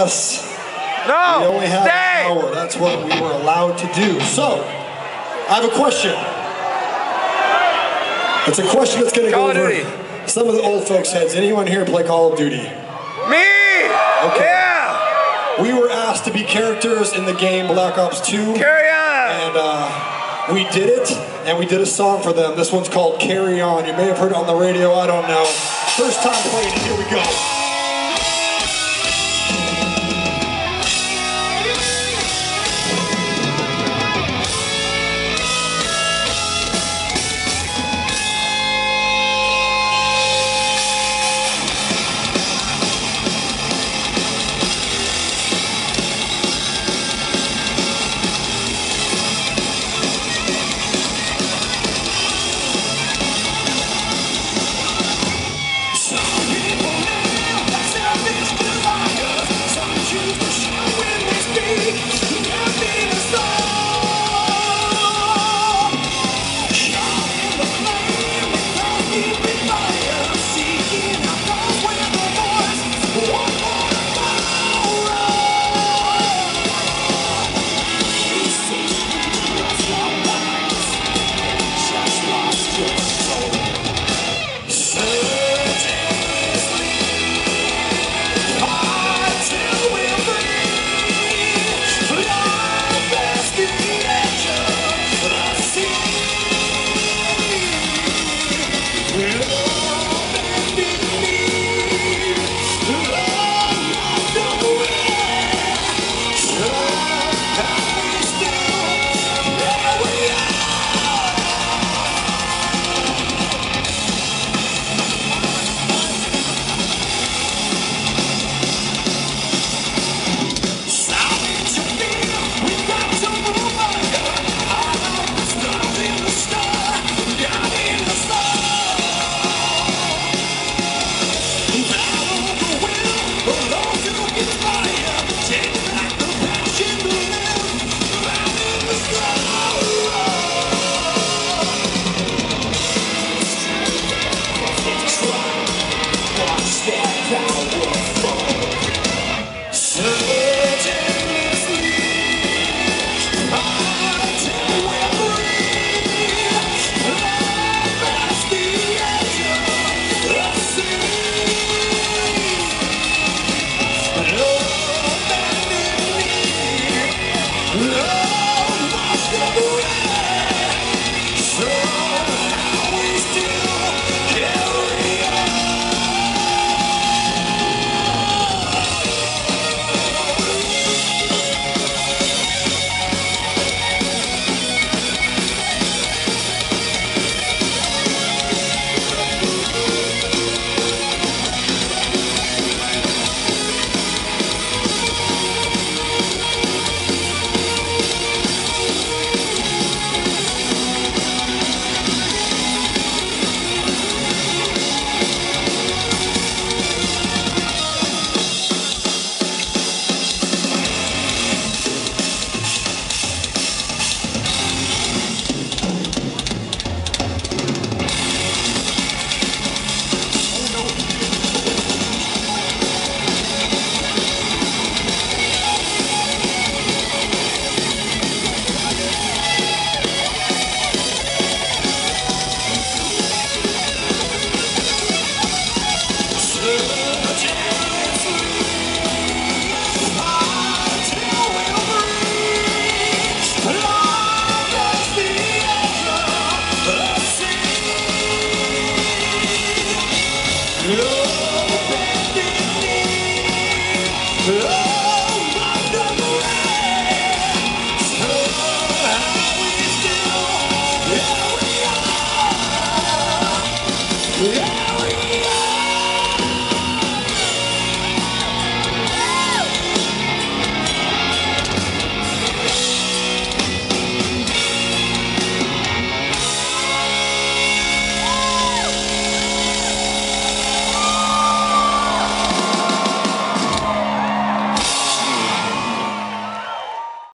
us. No! We only have Stay! an hour. That's what we were allowed to do. So, I have a question. It's a question that's going to go over some of the old folks' heads. Anyone here play Call of Duty? Me! Okay. Yeah! We were asked to be characters in the game Black Ops 2. Carry on! And we did it, and we did a song for them. This one's called Carry On. You may have heard it on the radio, I don't know. First time playing it, here we go.